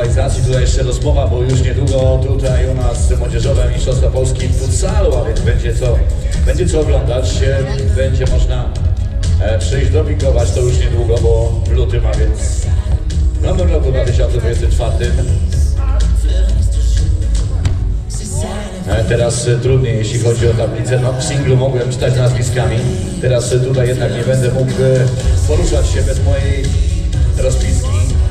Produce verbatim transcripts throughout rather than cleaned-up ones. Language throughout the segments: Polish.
rywalizacji tutaj jeszcze rozmowa, bo już niedługo tutaj u nas młodzieżowe mistrzostwa Polski w futsalu, a więc będzie co, będzie co oglądać, będzie można przyjść dopingować to już niedługo, bo w lutym, a więc w nowym roku dwa tysiące dwudziestym czwartym. Teraz trudniej, jeśli chodzi o tablicę. No, w singlu mogłem czytać nazwiskami. Teraz tutaj jednak nie będę mógł poruszać się bez mojej rozpiski.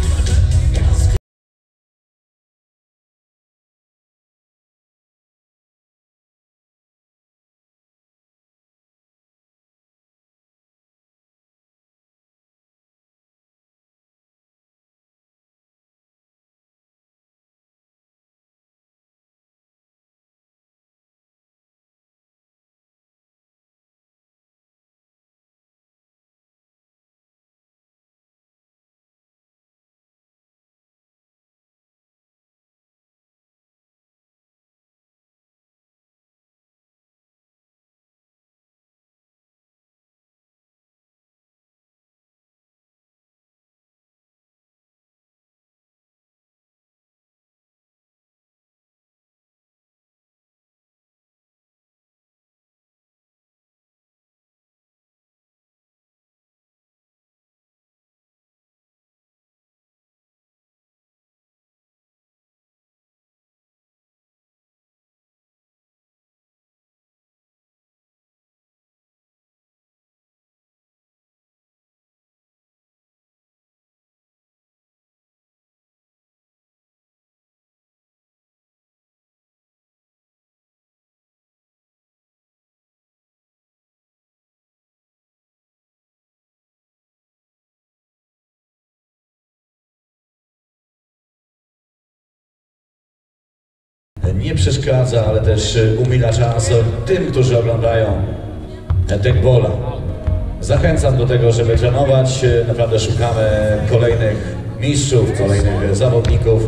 Nie przeszkadza, ale też umila czas tym, którzy oglądają Techbola. Zachęcam do tego, żeby trenować. Naprawdę szukamy kolejnych mistrzów, kolejnych zawodników.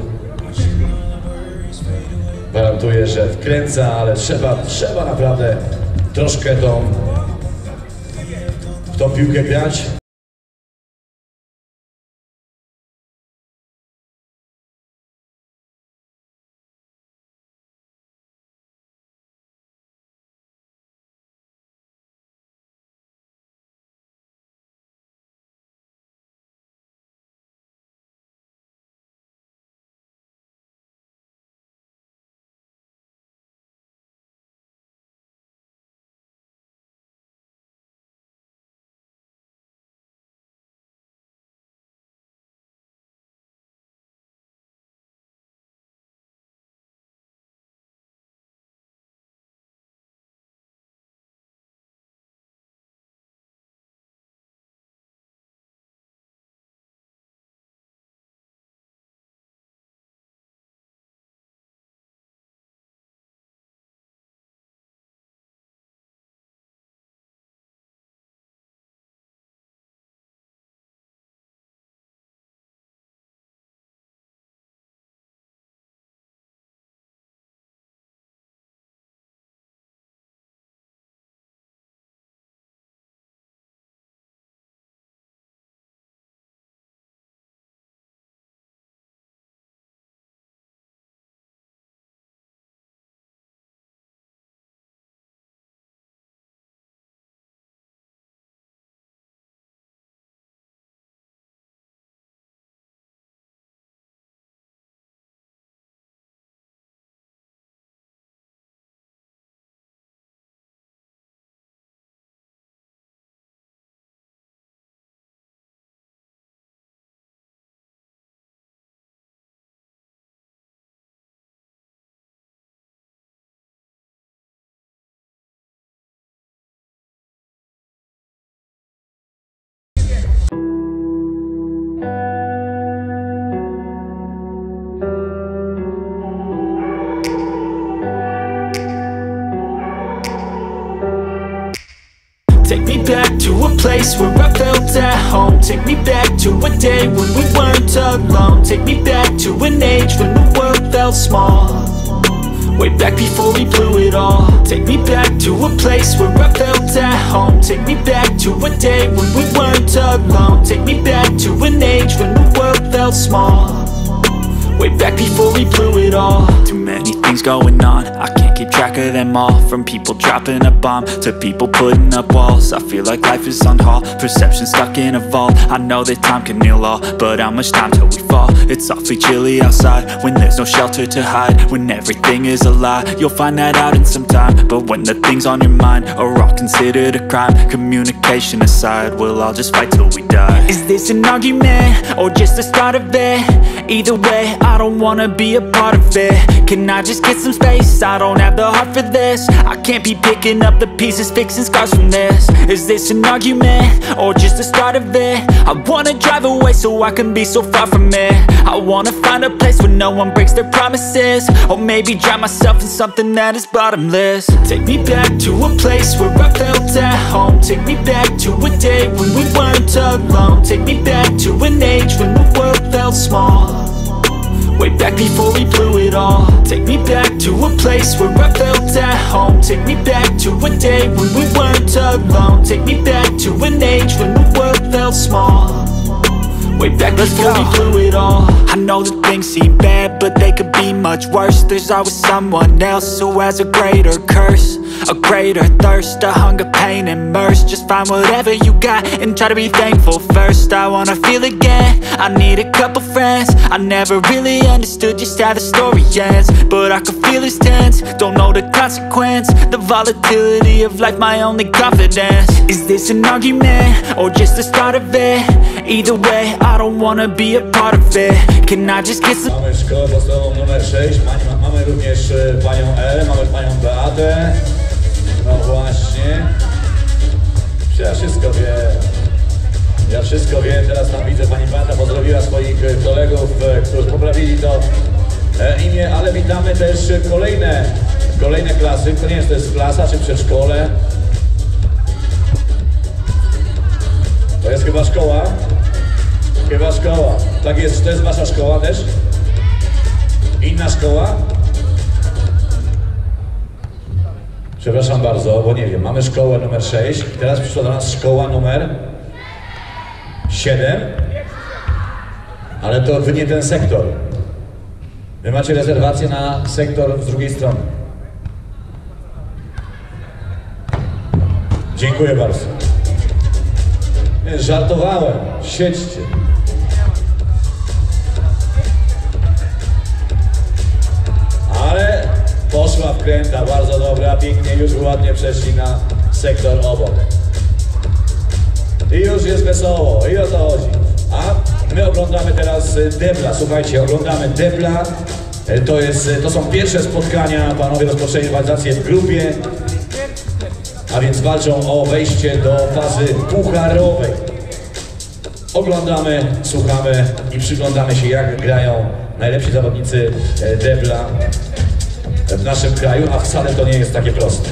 Gwarantuję, że wkręca, ale trzeba, trzeba naprawdę troszkę tą, w tą piłkę grać. Take me back to a place where I felt at home. Take me back to a day when we weren't alone. Take me back to an age when the world felt small. Way back before we blew it all. Take me back to a place where I felt at home. Take me back to a day when we weren't alone. Take me back to an age when the world felt small. way back before we blew it all. Too many things going on, I can't keep track of them all. From people dropping a bomb to people putting up walls. I feel like life is on hold, perception stuck in a vault. I know that time can heal all, but how much time till we fall? It's awfully chilly outside when there's no shelter to hide. When everything is a lie, you'll find that out in some time. But when the things on your mind are all considered a crime, communication aside, we'll all just fight till we die. Is this an argument or just the start of it? Either way, I don't wanna be a part of it. Can I just get some space? I don't have the heart for this. I can't be picking up the pieces, fixing scars from this. Is this an argument or just the start of it? I wanna drive away so I can be so far from it. I wanna find a place where no one breaks their promises. Or maybe drown myself in something that is bottomless. Take me back to a place where I felt at home. Take me back to a day when we weren't alone. Take me back to an age when the world felt small, way back before we blew it all. Take me back to a place where I felt at home. Take me back to a day when we weren't alone. Take me back to an age when the world felt small, way back before we blew it all. I know that things seem bad, but they could be much worse. There's always someone else who has a greater curse, a greater thirst, a hunger, pain, and mercy. Just find whatever you got and try to be thankful first. I wanna feel again, I need a couple friends. I never really understood just how the story ends, but I can feel it's tense, don't know the consequence. The volatility of life, my only confidence. Is this an argument or just the start of it? Either way, I don't wanna be a part of it. Can I just get some... Mamy szkołę podstawową numer sześć, mamy, mamy również e, panią L, mamy panią Beatę. No właśnie. Ja wszystko wiem. Ja wszystko wiem, teraz tam widzę, pani Beata pozdrowiła swoich kolegów, e, którzy poprawili to e, imię, ale witamy też kolejne, kolejne klasy. To nie wiem, czy to jest klasa, czy przedszkole. To jest chyba szkoła. Chyba szkoła. Tak jest, czy to jest wasza szkoła też? Inna szkoła? Przepraszam bardzo, bo nie wiem, mamy szkołę numer sześć, teraz przyszła do nas szkoła numer siedem, ale to wy nie ten sektor. Wy macie rezerwację na sektor z drugiej strony. Dziękuję bardzo. Nie, żartowałem, siedźcie. Ale poszła wkręta, bardzo dobra, pięknie, już ładnie przeszli na sektor obok. I już jest wesoło, i o to chodzi. A my oglądamy teraz debla, słuchajcie, oglądamy debla. To, jest, to są pierwsze spotkania, panowie rozpoczęli rywalizację w grupie, a więc walczą o wejście do fazy pucharowej. Oglądamy, słuchamy i przyglądamy się, jak grają najlepsi zawodnicy debla w naszym kraju, a wcale to nie jest takie proste.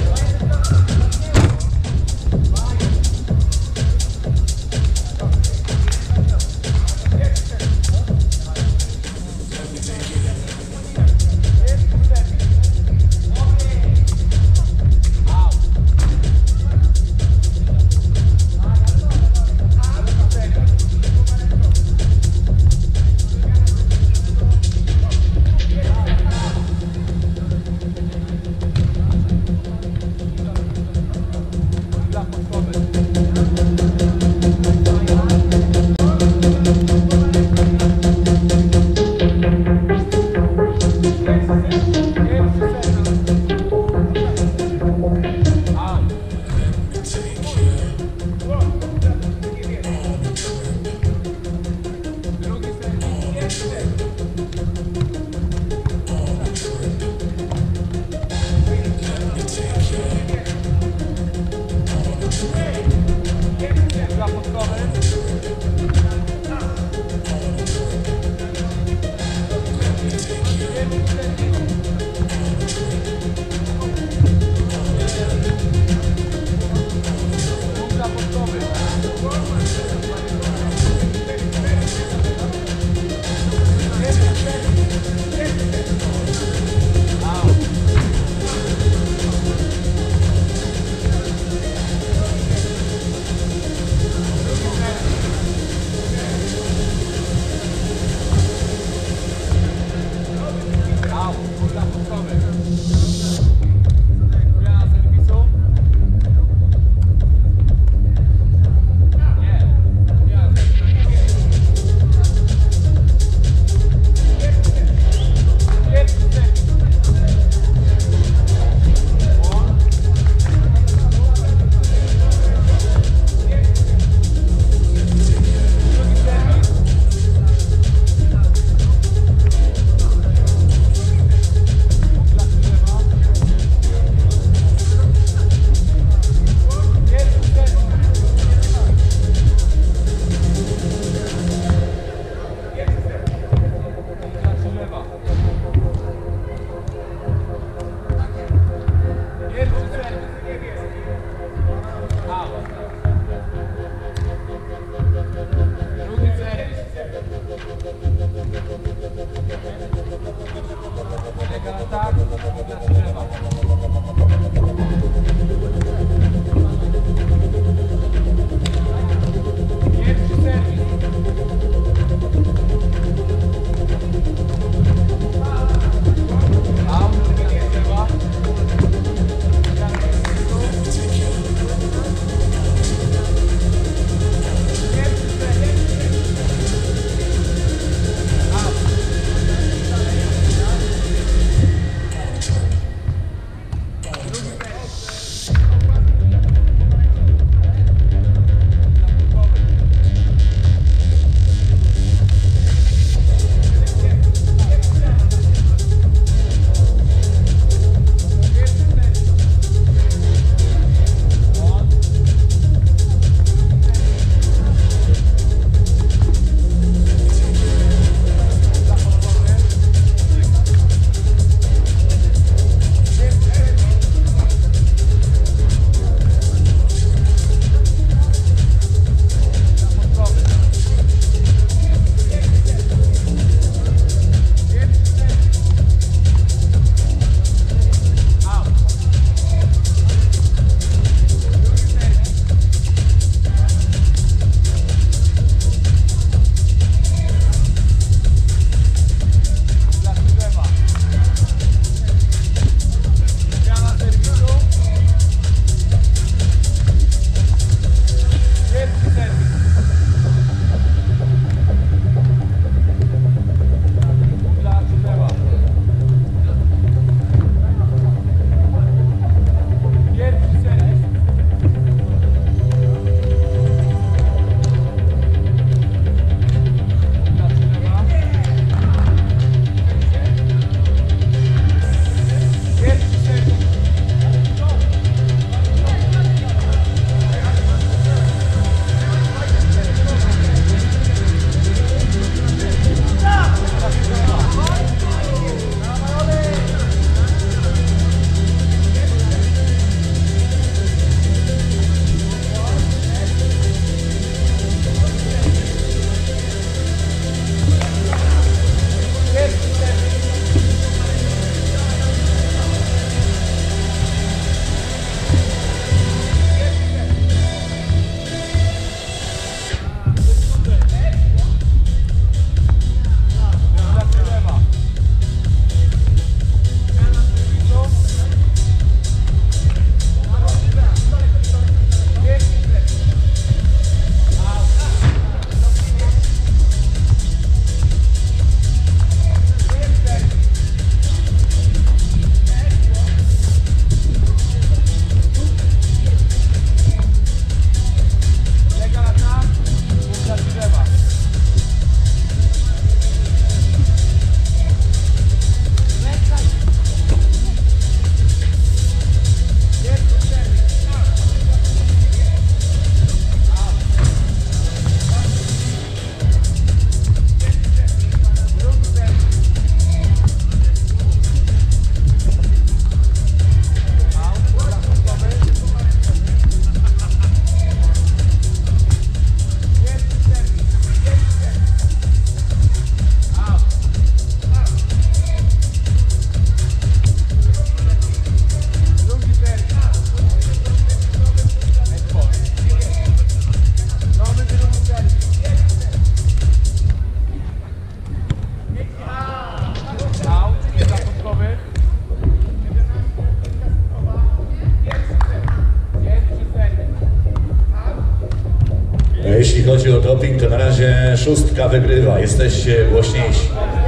chodzi o doping, to na razie szóstka wygrywa. Jesteście głośniejsi.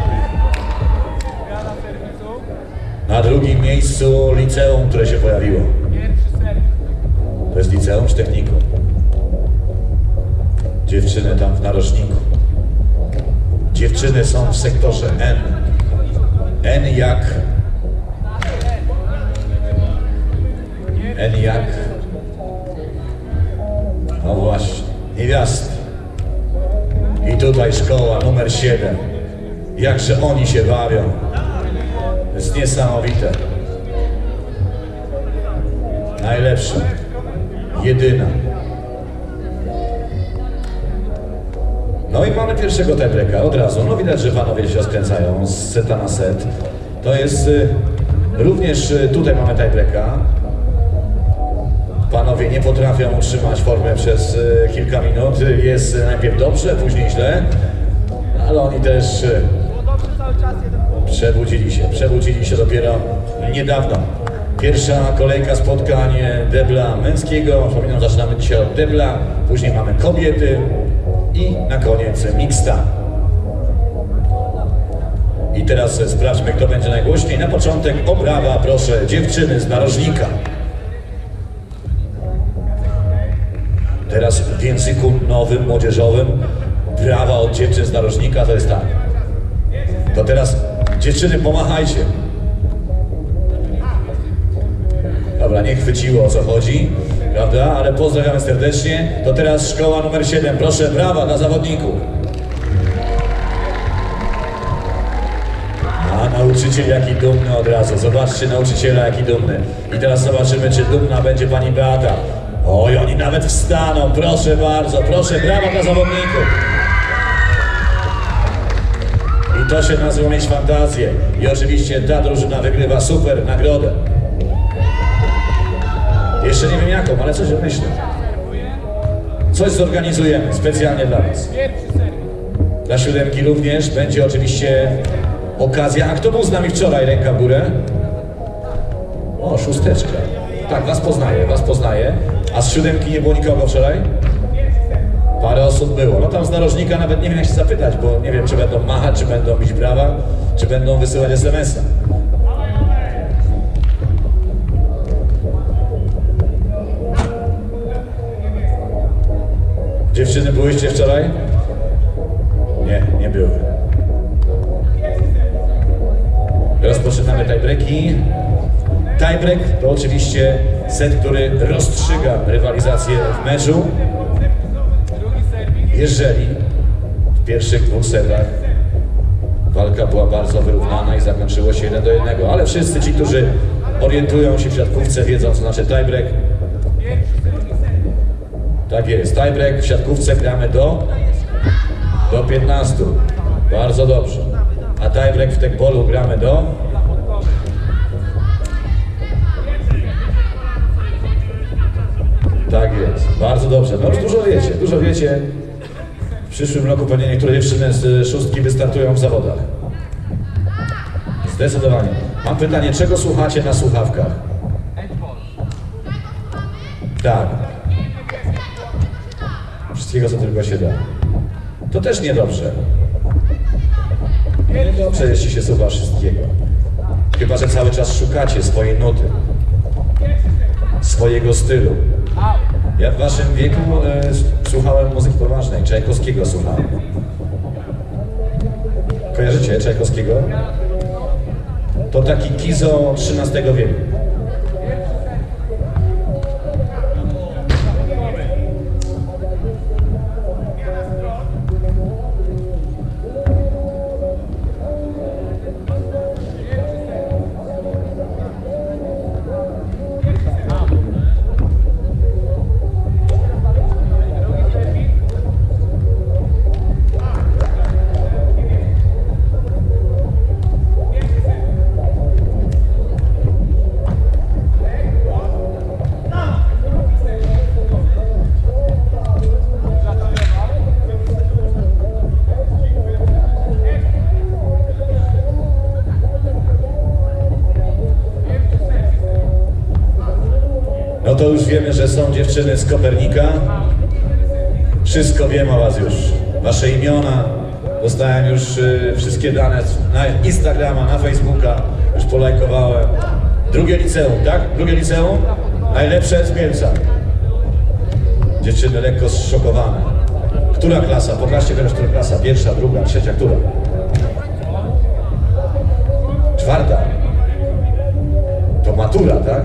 Na drugim miejscu liceum, które się pojawiło. To jest liceum czy technikum? Dziewczyny tam w narożniku. Dziewczyny są w sektorze N. N jak... N jak... No właśnie, niewiasty. I tutaj szkoła numer siedem. Jakże oni się bawią. To jest niesamowite. Najlepsza. Jedyna. No i mamy pierwszego tebreka od razu. No widać, że panowie się rozkręcają z seta na set. To jest y, również y, tutaj mamy tiebreaka. Panowie nie potrafią utrzymać formę przez y, kilka minut. Jest y, najpierw dobrze, później źle. Ale oni też y, przebudzili się. Przebudzili się dopiero niedawno. Pierwsza kolejka spotkań debla męskiego. Przypominam, zaczynamy dzisiaj od debla. Później mamy kobiety. I na koniec mixta. I teraz sprawdźmy, kto będzie najgłośniej. Na początek obrawa, proszę, dziewczyny z narożnika. Teraz w języku nowym, młodzieżowym, brawa od dziewczyn z narożnika to jest tak. To teraz dziewczyny pomachajcie. Dobra, nie chwyciło, o co chodzi, prawda? Ale pozdrawiamy serdecznie. To teraz szkoła numer siedem. Proszę, brawa dla zawodników. A nauczyciel jaki dumny od razu. Zobaczcie nauczyciela jaki dumny. I teraz zobaczymy, czy dumna będzie pani Beata. Oj, oni nawet wstaną. Proszę bardzo, proszę, brawa dla zawodników. I to się nazywa mieć fantazję. I oczywiście ta drużyna wygrywa super nagrodę. Jeszcze nie wiem jaką, ale coś myślę. Coś zorganizujemy specjalnie dla was. Dla siódemki również będzie oczywiście okazja. A kto był z nami wczoraj? Ręka w górę. O, szósteczka. Tak, was poznaję, was poznaję. A z siódemki nie było nikogo wczoraj? Parę osób było. No tam z narożnika nawet nie wiem jak się zapytać, bo nie wiem czy będą machać, czy będą bić brawa, czy będą wysyłać es em es a. Dziewczyny, byłyście wczoraj? Nie, nie były. Rozpoczynamy tiebreaki. Tiebreak to oczywiście set, który rozstrzyga rywalizację w meczu. Jeżeli w pierwszych dwóch setach walka była bardzo wyrównana i zakończyło się jeden do jednego, ale wszyscy ci, którzy orientują się w siatkówce, wiedzą co znaczy tiebreak. Tak jest, tiebreak w siatkówce gramy do, do piętnastu. Bardzo dobrze. A tiebreak w tekbolu gramy do... Tak jest, bardzo dobrze. No już dużo wiecie, dużo wiecie. W przyszłym roku pewnie niektóre dziewczyny z szóstki wystartują w zawodach. Zdecydowanie. Mam pytanie, czego słuchacie na słuchawkach? Tak. Wszystkiego, co tylko się da. To też niedobrze. Niedobrze, jeśli się słucha wszystkiego. Chyba że cały czas szukacie swojej nuty. Swojego stylu. Ja w waszym wieku e, słuchałem muzyki poważnej. Czajkowskiego słuchałem. Kojarzycie Czajkowskiego? To taki Kizo trzynastego wieku. No to już wiemy, że są dziewczyny z Kopernika. Wszystko wiem o was już. Wasze imiona, dostałem już y, wszystkie dane na Instagrama, na Facebooka, już polajkowałem. Drugie liceum, tak? Drugie liceum? Najlepsze z Mielca. Dziewczyny lekko zszokowane. Która klasa? Pokażcie teraz, która klasa. Pierwsza, druga, trzecia, która? Czwarta. To matura, tak?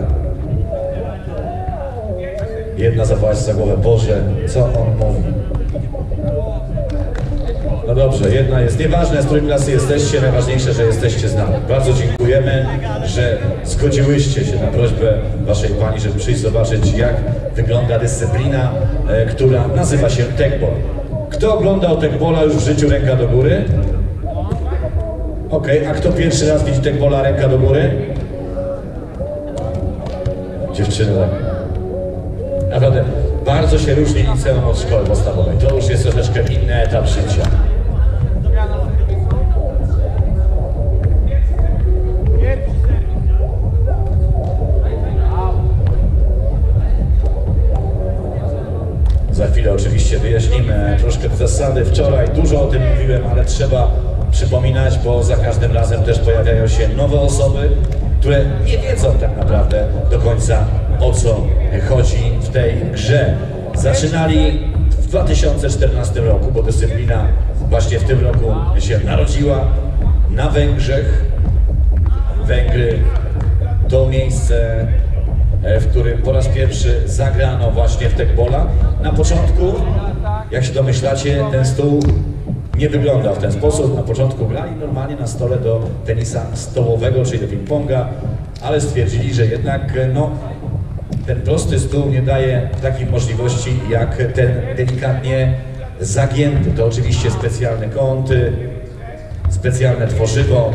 Jedna zapałaś za głowę. Boże, co on mówi? No dobrze, jedna jest. Nieważne, z której klasy jesteście, najważniejsze, że jesteście z nami. Bardzo dziękujemy, że zgodziłyście się na prośbę waszej pani, żeby przyjść zobaczyć, jak wygląda dyscyplina, e, która nazywa się tekbol. Kto oglądał tekbola już w życiu, ręka do góry? Okej, okay. A kto pierwszy raz widzi tekbola, ręka do góry? Dziewczyny. Naprawdę, bardzo się różni liceum od szkoły podstawowej. To już jest troszeczkę inny etap życia. Za chwilę oczywiście wyjaśnimy troszkę te zasady. Wczoraj dużo o tym mówiłem, ale trzeba przypominać, bo za każdym razem też pojawiają się nowe osoby, które nie wiedzą tak naprawdę do końca, o co chodzi w tej grze. Zaczynali w dwa tysiące czternastym roku, bo dyscyplina właśnie w tym roku się narodziła na Węgrzech. Węgry to miejsce, w którym po raz pierwszy zagrano właśnie w tekbola. Na początku, jak się domyślacie, ten stół nie wyglądał w ten sposób. Na początku grali normalnie na stole do tenisa stołowego, czyli do ping-ponga, ale stwierdzili, że jednak no, ten prosty stół nie daje takich możliwości jak ten delikatnie zagięty. To oczywiście specjalne kąty, specjalne tworzywo.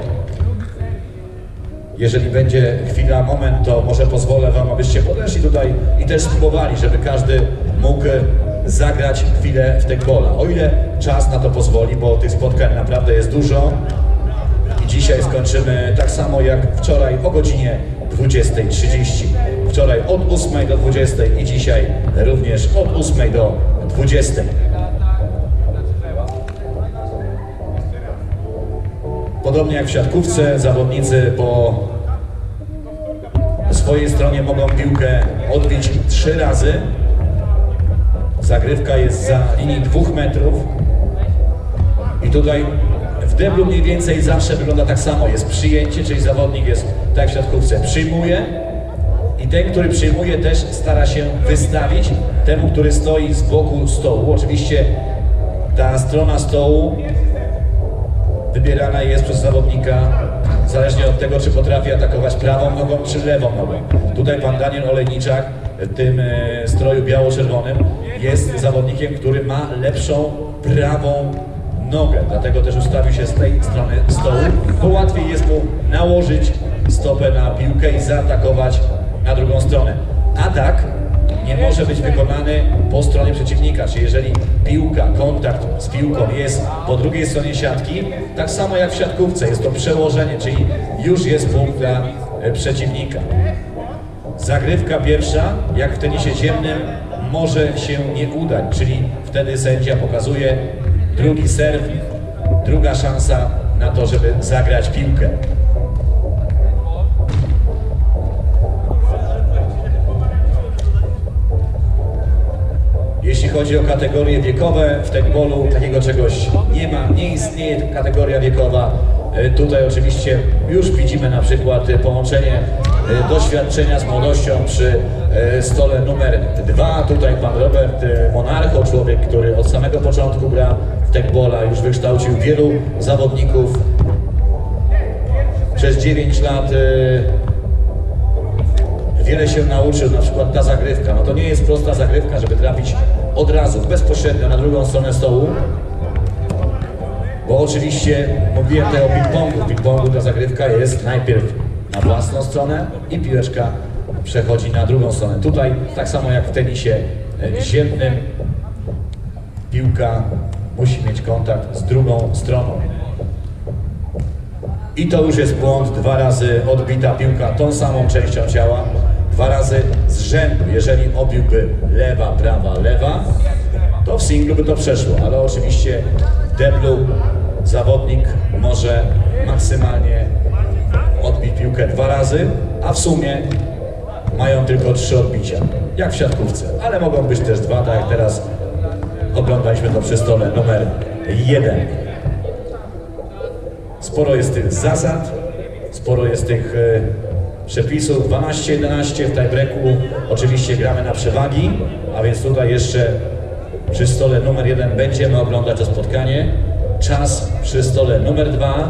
Jeżeli będzie chwila, moment, to może pozwolę wam, abyście podeszli tutaj i też spróbowali, żeby każdy mógł zagrać chwilę w tekbola. O ile czas na to pozwoli, bo tych spotkań naprawdę jest dużo. I dzisiaj skończymy tak samo jak wczoraj o godzinie dwudziestej trzydzieści. Wczoraj od ósmej do dwudziestej i dzisiaj również od ósmej do dwudziestej. Podobnie jak w siatkówce, zawodnicy po swojej stronie mogą piłkę odbić trzy razy. Zagrywka jest za linii dwóch metrów. I tutaj w deblu mniej więcej zawsze wygląda tak samo. Jest przyjęcie, czyli zawodnik jest, tak jak w siatkówce, przyjmuje. I ten, który przyjmuje, też stara się wystawić temu, który stoi z boku stołu. Oczywiście ta strona stołu wybierana jest przez zawodnika zależnie od tego, czy potrafi atakować prawą nogą, czy lewą nogą. Tutaj pan Daniel Olejniczak w tym e, stroju biało-czerwonym jest zawodnikiem, który ma lepszą prawą nogę. Dlatego też ustawił się z tej strony stołu, bo łatwiej jest mu nałożyć stopę na piłkę i zaatakować na drugą stronę. Atak nie może być wykonany po stronie przeciwnika, czyli jeżeli piłka, kontakt z piłką jest po drugiej stronie siatki, tak samo jak w siatkówce, jest to przełożenie, czyli już jest punkt dla przeciwnika. Zagrywka pierwsza, jak w tenisie ziemnym, może się nie udać, czyli wtedy sędzia pokazuje drugi serw, druga szansa na to, żeby zagrać piłkę. Jeśli chodzi o kategorie wiekowe, w tekbolu takiego czegoś nie ma, nie istnieje kategoria wiekowa. Tutaj oczywiście już widzimy na przykład połączenie doświadczenia z młodością przy stole numer dwa. Tutaj pan Robert Monarcho, człowiek, który od samego początku gra w tekbola, już wykształcił wielu zawodników. Przez dziewięć lat wiele się nauczył, na przykład ta zagrywka. No to nie jest prosta zagrywka, żeby trafić od razu, bezpośrednio na drugą stronę stołu. Bo oczywiście mówiłem tutaj o ping-pongu. W ping-pongu ta zagrywka jest najpierw na własną stronę i piłeczka przechodzi na drugą stronę. Tutaj tak samo jak w tenisie ziemnym, piłka musi mieć kontakt z drugą stroną. I to już jest błąd, dwa razy odbita piłka tą samą częścią ciała, dwa razy z rzędu, jeżeli obiłby lewa, prawa, lewa, to w singlu by to przeszło, ale oczywiście w deblu zawodnik może maksymalnie odbić piłkę dwa razy, a w sumie mają tylko trzy odbicia, jak w siatkówce, ale mogą być też dwa, tak jak teraz oglądaliśmy to przy stole numer jeden. Sporo jest tych zasad, sporo jest tych e, przepisów, dwanaście jedenaście w tiebreaku, oczywiście gramy na przewagi, a więc tutaj jeszcze przy stole numer jeden będziemy oglądać to spotkanie. Czas przy stole numer dwa.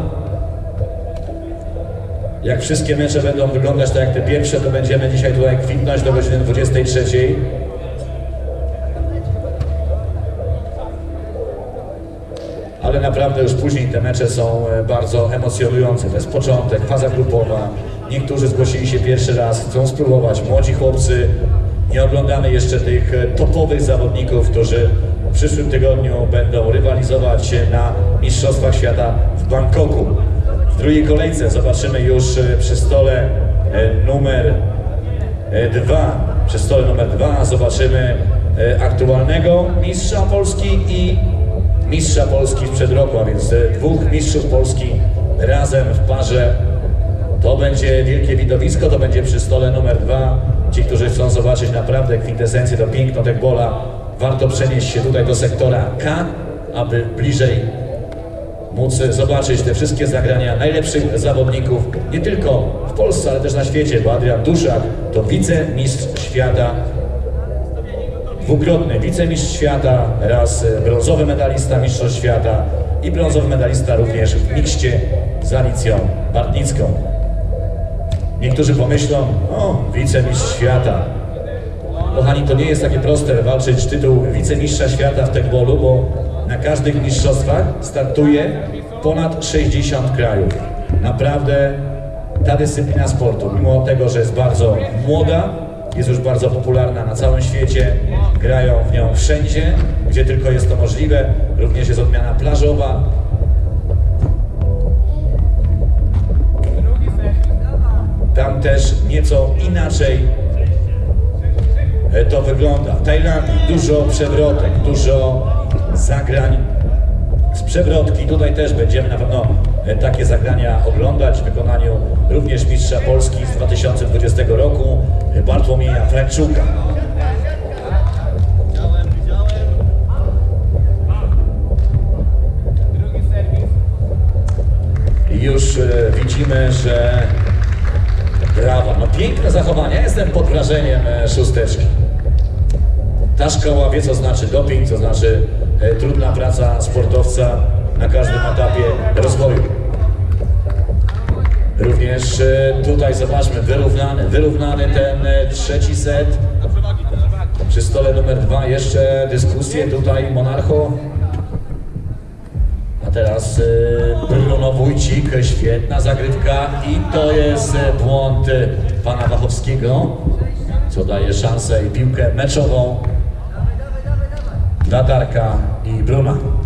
Jak wszystkie mecze będą wyglądać tak jak te pierwsze, to będziemy dzisiaj tutaj kwitnąć do godziny dwudziestej trzeciej. Ale naprawdę już później te mecze są bardzo emocjonujące. To jest początek, faza grupowa. Niektórzy zgłosili się pierwszy raz, chcą spróbować. Młodzi chłopcy. Nie oglądamy jeszcze tych topowych zawodników, którzy w przyszłym tygodniu będą rywalizować na Mistrzostwach Świata w Bangkoku. W drugiej kolejce zobaczymy już przy stole numer dwa. Przy stole numer dwa zobaczymy aktualnego mistrza Polski i mistrza Polski sprzed roku, a więc dwóch mistrzów Polski razem w parze. To będzie wielkie widowisko, to będzie przy stole numer dwa. Ci, którzy chcą zobaczyć naprawdę kwintesencję, to piękno techbola, warto przenieść się tutaj do sektora K, aby bliżej móc zobaczyć te wszystkie zagrania najlepszych zawodników, nie tylko w Polsce, ale też na świecie, bo Adrian Duszak to wicemistrz świata, dwukrotny wicemistrz świata, raz brązowy medalista mistrzostw świata i brązowy medalista również w mikście z Alicją Bartnicką. Niektórzy pomyślą, o, wicemistrz świata. Kochani, to nie jest takie proste walczyć tytuł wicemistrza świata w techbolu, bo na każdych mistrzostwach startuje ponad sześćdziesiąt krajów. Naprawdę ta dyscyplina sportu, mimo tego, że jest bardzo młoda, jest już bardzo popularna na całym świecie, grają w nią wszędzie, gdzie tylko jest to możliwe. Również jest odmiana plażowa. Tam też nieco inaczej to wygląda. W Tajlandii dużo przewrotek, dużo zagrań z przewrotki. Tutaj też będziemy na pewno takie zagrania oglądać w wykonaniu również mistrza Polski z dwa tysiące dwudziestego roku, Bartłomieja Frańczuka. I już widzimy, że brawa, no piękne zachowania. Jestem pod wrażeniem szósteczki. Ta szkoła wie, co znaczy doping, co znaczy e, trudna praca sportowca na każdym etapie rozwoju. Również e, tutaj zobaczmy, wyrównany, wyrównany ten e, trzeci set. Przy stole numer dwa jeszcze dyskusje tutaj, Monarcho. A teraz e, Bruno Wójcik, świetna zagrywka i to jest e, błąd e, pana Wachowskiego, co daje szansę i piłkę meczową dla Darka i Bruna.